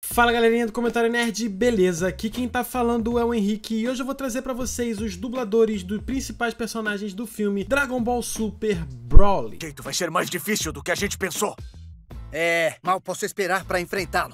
Fala galerinha do Comentário Nerd, beleza? Aqui quem tá falando é o Henrique e hoje eu vou trazer pra vocês os dubladores dos principais personagens do filme Dragon Ball Super Broly. O jeito vai ser mais difícil do que a gente pensou. Mal posso esperar pra enfrentá-lo.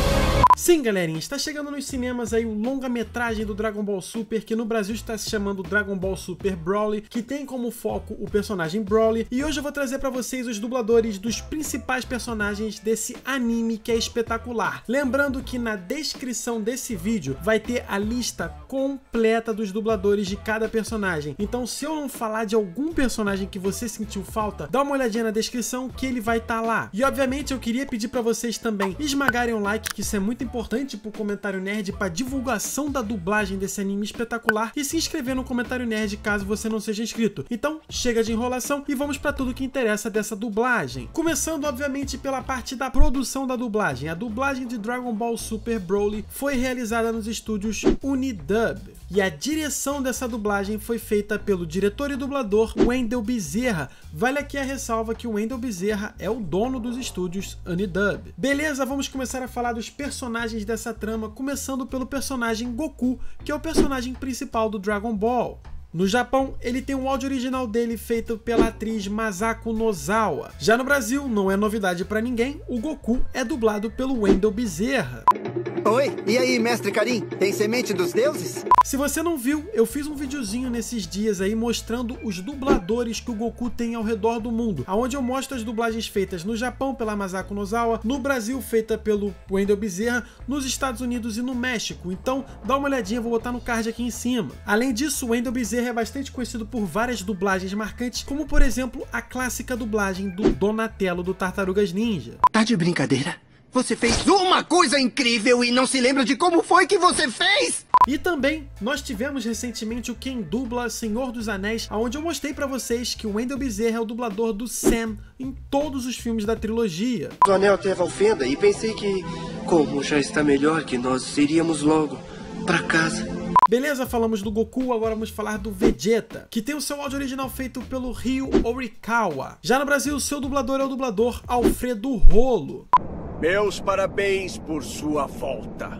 Sim, galerinha, está chegando nos cinemas aí o longa-metragem do Dragon Ball Super, que no Brasil está se chamando Dragon Ball Super Broly, que tem como foco o personagem Broly, e hoje eu vou trazer pra vocês os dubladores dos principais personagens desse anime que é espetacular. Lembrando que na descrição desse vídeo vai ter a lista completa dos dubladores de cada personagem, então se eu não falar de algum personagem que você sentiu falta, dá uma olhadinha na descrição que ele vai estar lá. E obviamente eu queria pedir pra vocês também esmagarem um like, que isso é muito importante pro Comentário Nerd, para divulgação da dublagem desse anime espetacular, e se inscrever no Comentário Nerd caso você não seja inscrito. Então chega de enrolação e vamos para tudo que interessa dessa dublagem. Começando obviamente pela parte da produção da dublagem. A dublagem de Dragon Ball Super Broly foi realizada nos estúdios Unidub, e a direção dessa dublagem foi feita pelo diretor e dublador Wendell Bezerra. Vale aqui a ressalva que o Wendell Bezerra é o dono dos estúdios Unidub. Beleza, vamos começar a falar dos personagens dessa trama, começando pelo personagem Goku, que é o personagem principal do Dragon Ball. No Japão, ele tem o áudio original dele feito pela atriz Masako Nozawa. Já no Brasil, não é novidade pra ninguém, o Goku é dublado pelo Wendell Bezerra. Oi, e aí, mestre Karin? Tem semente dos deuses? Se você não viu, eu fiz um videozinho nesses dias aí mostrando os dubladores que o Goku tem ao redor do mundo, onde eu mostro as dublagens feitas no Japão pela Masako Nozawa, no Brasil feita pelo Wendell Bezerra, nos Estados Unidos e no México. Então dá uma olhadinha, vou botar no card aqui em cima. Além disso, o Wendell Bezerra é bastante conhecido por várias dublagens marcantes, como por exemplo a clássica dublagem do Donatello do Tartarugas Ninja. Tá de brincadeira? Você fez uma coisa incrível e não se lembra de como foi que você fez? E também, nós tivemos recentemente o Quem Dubla Senhor dos Anéis, onde eu mostrei pra vocês que o Wendell Bezerra é o dublador do Sam em todos os filmes da trilogia. O anel teve a fenda e pensei que, como já está melhor, que nós iríamos logo pra casa. Beleza, falamos do Goku, agora vamos falar do Vegeta, que tem o seu áudio original feito pelo Ryu Horikawa. Já no Brasil, o seu dublador é o dublador Alfredo Rolo. Meus parabéns por sua volta,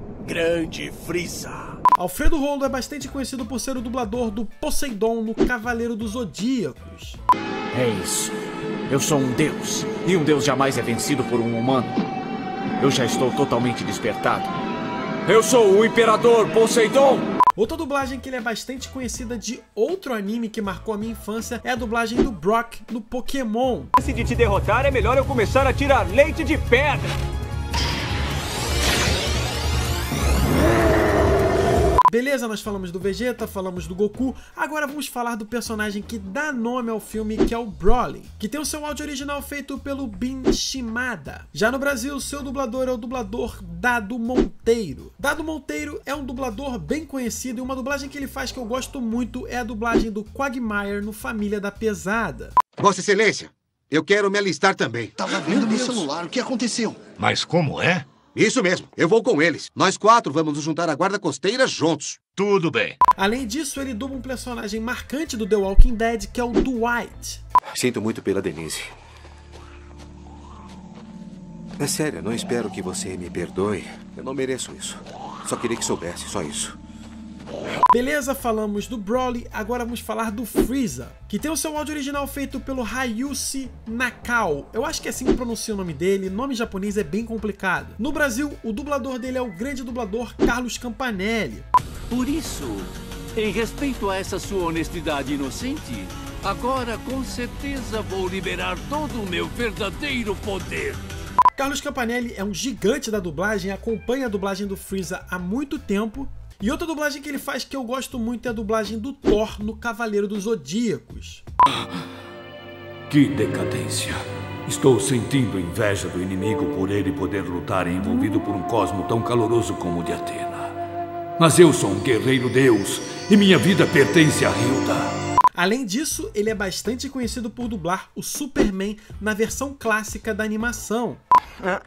grande Frieza. Alfredo Rolo é bastante conhecido por ser o dublador do Poseidon no Cavaleiro dos Zodíacos. É isso. Eu sou um deus, e um deus jamais é vencido por um humano. Eu já estou totalmente despertado. Eu sou o Imperador Poseidon! Outra dublagem que ele é bastante conhecida de outro anime que marcou a minha infância é a dublagem do Brock no Pokémon. Se de te derrotar, é melhor eu começar a tirar leite de pedra. Beleza, nós falamos do Vegeta, falamos do Goku, agora vamos falar do personagem que dá nome ao filme, que é o Broly, que tem o seu áudio original feito pelo Bin Shimada. Já no Brasil, o seu dublador é o dublador Dado Monteiro. Dado Monteiro é um dublador bem conhecido e uma dublagem que ele faz que eu gosto muito é a dublagem do Quagmire no Família da Pesada. Vossa Excelência, eu quero me alistar também. Tava vendo no celular, o que aconteceu? Mas como é? Isso mesmo, eu vou com eles. Nós quatro vamos nos juntar à guarda costeira juntos. Tudo bem. Além disso, ele dubla um personagem marcante do The Walking Dead, que é o Dwight. Sinto muito pela Denise. É sério, não espero que você me perdoe. Eu não mereço isso. Só queria que soubesse, só isso. Beleza, falamos do Broly, agora vamos falar do Frieza, que tem o seu áudio original feito pelo Hayushi Nakao. Eu acho que é assim que pronuncia o nome dele, nome japonês é bem complicado. No Brasil, o dublador dele é o grande dublador Carlos Campanelli. Por isso, em respeito a essa sua honestidade inocente, agora com certeza vou liberar todo o meu verdadeiro poder. Carlos Campanelli é um gigante da dublagem, acompanha a dublagem do Frieza há muito tempo. E outra dublagem que ele faz que eu gosto muito é a dublagem do Thor no Cavaleiro dos Zodíacos. Que decadência. Estou sentindo inveja do inimigo por ele poder lutar envolvido por um cosmo tão caloroso como o de Atena. Mas eu sou um guerreiro deus e minha vida pertence a Hilda. Além disso, ele é bastante conhecido por dublar o Superman na versão clássica da animação.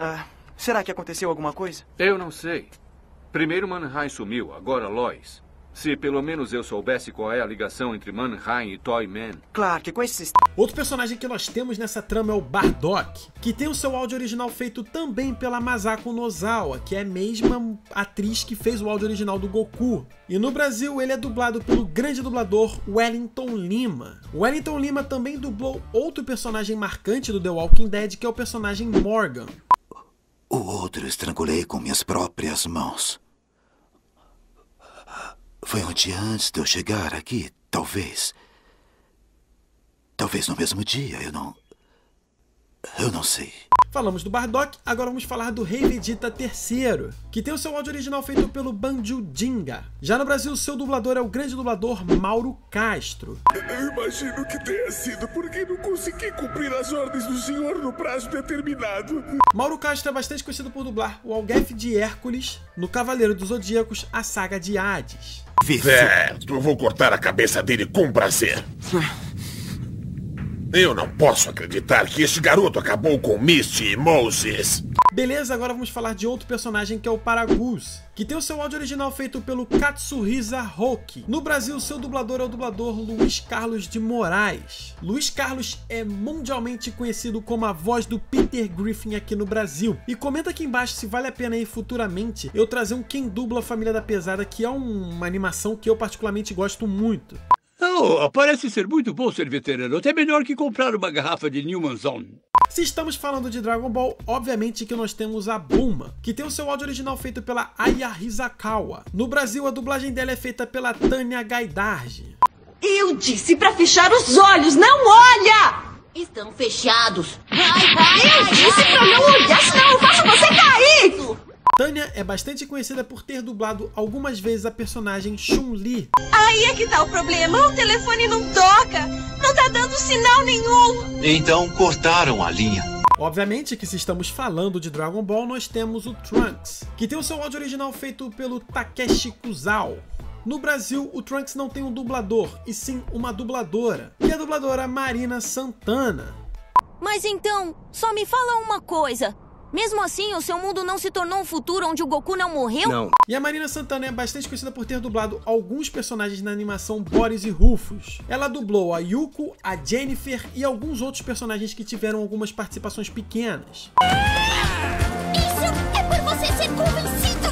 Será que aconteceu alguma coisa? Eu não sei. Primeiro Mannheim sumiu, agora Lois. Se pelo menos eu soubesse qual é a ligação entre Mannheim e Toyman. Claro que com esses... Outro personagem que nós temos nessa trama é o Bardock, que tem o seu áudio original feito também pela Masako Nozawa, que é a mesma atriz que fez o áudio original do Goku. E no Brasil ele é dublado pelo grande dublador Wellington Lima. O Wellington Lima também dublou outro personagem marcante do The Walking Dead, que é o personagem Morgan. O outro estrangulei com minhas próprias mãos. Foi um dia antes de eu chegar aqui, talvez. Talvez no mesmo dia, eu não sei. Falamos do Bardock, agora vamos falar do Rei Vegeta III, que tem o seu áudio original feito pelo Banjo Jinga. Já no Brasil, o seu dublador é o grande dublador Mauro Castro. Eu imagino que tenha sido porque não consegui cumprir as ordens do senhor no prazo determinado. Mauro Castro é bastante conhecido por dublar o Algef de Hércules no Cavaleiro dos Zodíacos, a saga de Hades. Certo, eu vou cortar a cabeça dele com prazer. Eu não posso acreditar que este garoto acabou com Misty e Moses. Beleza, agora vamos falar de outro personagem que é o Paragus, que tem o seu áudio original feito pelo Katsuhisa Hoki. No Brasil, seu dublador é o dublador Luiz Carlos de Moraes. Luiz Carlos é mundialmente conhecido como a voz do Peter Griffin aqui no Brasil. E comenta aqui embaixo se vale a pena aí futuramente eu trazer um Quem Dubla a Família da Pesada, que é uma animação que eu particularmente gosto muito. Oh, parece ser muito bom ser veterano. Até melhor que comprar uma garrafa de Newman's Own. Se estamos falando de Dragon Ball, obviamente que nós temos a Bulma, que tem o seu áudio original feito pela Aya Hisakawa. No Brasil, a dublagem dela é feita pela Tânia Gaidardi. Eu disse pra fechar os olhos, não olha! Estão fechados. Eu disse pra não olhar, senão eu faço você cair! Tânia é bastante conhecida por ter dublado algumas vezes a personagem Chun-Li. Aí é que tá o problema, o telefone não toca, não tá dando sinal nenhum. Então cortaram a linha. Obviamente que se estamos falando de Dragon Ball, nós temos o Trunks, que tem o seu áudio original feito pelo Takeshi Kusao. No Brasil, o Trunks não tem um dublador, e sim uma dubladora, que é a dubladora Marina Santana. Mas então, só me fala uma coisa. Mesmo assim, o seu mundo não se tornou um futuro onde o Goku não morreu? Não. E a Marina Santana é bastante conhecida por ter dublado alguns personagens na animação Boris e Rufus. Ela dublou a Yuko, a Jennifer e alguns outros personagens que tiveram algumas participações pequenas. Isso é por você ser convencido!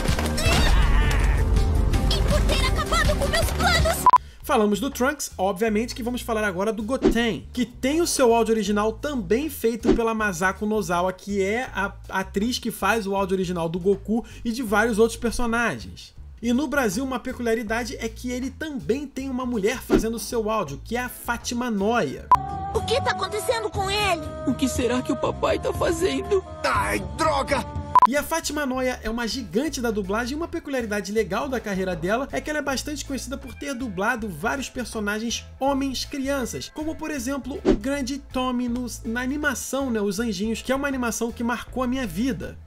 E por ter acabado com meus planos! Falamos do Trunks, obviamente que vamos falar agora do Goten, que tem o seu áudio original também feito pela Masako Nozawa, que é a atriz que faz o áudio original do Goku e de vários outros personagens. E no Brasil, uma peculiaridade é que ele também tem uma mulher fazendo o seu áudio, que é a Fátima Noia. O que tá acontecendo com ele? O que será que o papai tá fazendo? Ai, droga! E a Fátima Noia é uma gigante da dublagem e uma peculiaridade legal da carreira dela é que ela é bastante conhecida por ter dublado vários personagens homens crianças, como por exemplo o grande Tommy na animação, né, Os Anjinhos, que é uma animação que marcou a minha vida.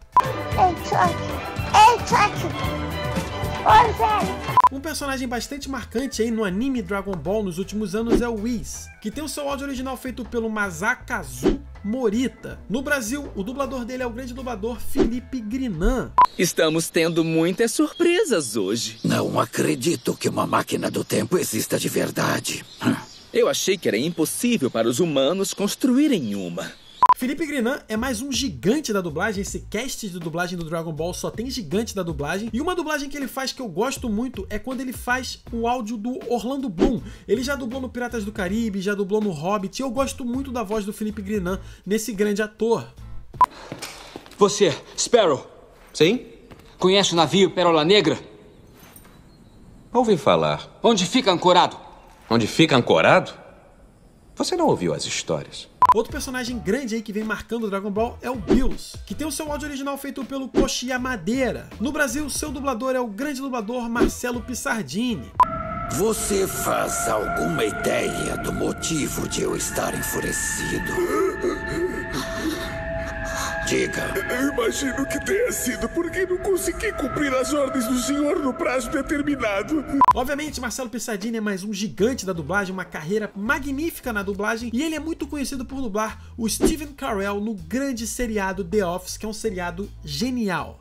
Um personagem bastante marcante aí no anime Dragon Ball nos últimos anos é o Whis, que tem o seu áudio original feito pelo Masakazu Morita. No Brasil, o dublador dele é o grande dublador Felipe Grinan. Estamos tendo muitas surpresas hoje. Não acredito que uma máquina do tempo exista de verdade. Eu achei que era impossível para os humanos construírem uma. Felipe Grinan é mais um gigante da dublagem. Esse cast de dublagem do Dragon Ball só tem gigante da dublagem. E uma dublagem que ele faz que eu gosto muito é quando ele faz o áudio do Orlando Bloom. Ele já dublou no Piratas do Caribe, já dublou no Hobbit. E eu gosto muito da voz do Felipe Grinan nesse grande ator. Você, Sparrow. Sim? Conhece o navio Pérola Negra? Ouvi falar. Onde fica ancorado? Onde fica ancorado? Você não ouviu as histórias. Outro personagem grande aí que vem marcando o Dragon Ball é o Bills, que tem o seu áudio original feito pelo Koshia Madeira. No Brasil, seu dublador é o grande dublador Marcelo Pissardini. Você faz alguma ideia do motivo de eu estar enfurecido? Diga. Eu imagino que tenha sido porque não consegui cumprir as ordens do senhor no prazo determinado. Obviamente, Marcelo Pissardini é mais um gigante da dublagem, uma carreira magnífica na dublagem, e ele é muito conhecido por dublar o Steve Carell no grande seriado The Office, que é um seriado genial.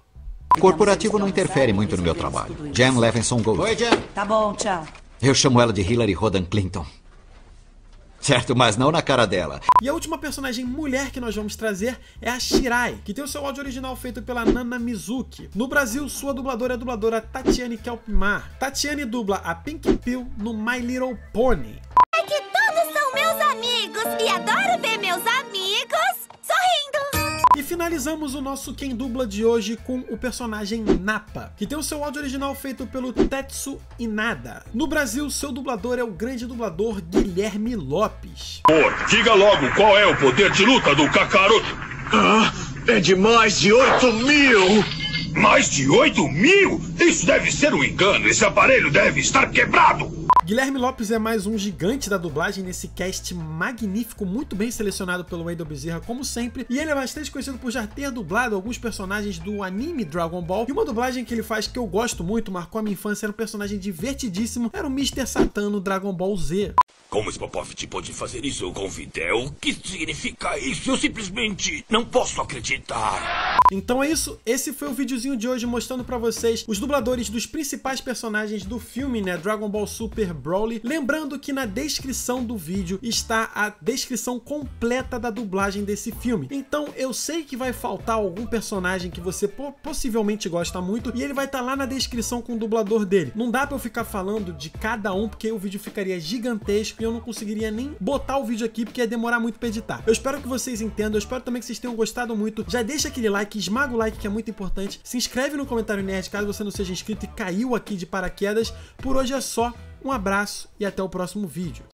O corporativo não interfere muito no meu trabalho. Jan Levinson Gold. Oi, Jan. Tá bom, tchau. Eu chamo ela de Hillary Rodham Clinton. Certo, mas não na cara dela. E a última personagem mulher que nós vamos trazer é a Shirai, que tem o seu áudio original feito pela Nana Mizuki. No Brasil, sua dubladora é a dubladora Tatiane Kelpmar. Tatiane dubla a Pink Pill no My Little Pony. É que todos são meus amigos e adoro ver meus amigos sorrindo. E finalizamos o nosso Quem Dubla de hoje com o personagem Nappa, que tem o seu áudio original feito pelo Tetsu Inada. No Brasil, seu dublador é o grande dublador Guilherme Lopes. Diga logo qual é o poder de luta do Kakaroto. É de mais de 8.000. Mais de 8.000? Isso deve ser um engano. Esse aparelho deve estar quebrado. Guilherme Lopes é mais um gigante da dublagem nesse cast magnífico, muito bem selecionado pelo Wendell Bezerra, como sempre, e ele é bastante conhecido por já ter dublado alguns personagens do anime Dragon Ball, e uma dublagem que ele faz que eu gosto muito, marcou a minha infância, era um personagem divertidíssimo, era o Mr. Satan no Dragon Ball Z. Como Spopovich pode fazer isso com Videl? O que significa isso? Eu simplesmente não posso acreditar. Então é isso, esse foi o videozinho de hoje mostrando pra vocês os dubladores dos principais personagens do filme, né, Dragon Ball Super Broly. Lembrando que na descrição do vídeo está a descrição completa da dublagem desse filme. Então eu sei que vai faltar algum personagem que você possivelmente gosta muito e ele vai estar lá na descrição com o dublador dele. Não dá pra eu ficar falando de cada um porque o vídeo ficaria gigantesco e eu não conseguiria nem botar o vídeo aqui porque ia demorar muito pra editar. Eu espero que vocês entendam, eu espero também que vocês tenham gostado muito. Já deixa aquele like, esmaga o like que é muito importante. Se inscreve no comentário nerd caso você não seja inscrito e caiu aqui de paraquedas. Por hoje é só. Um abraço e até o próximo vídeo.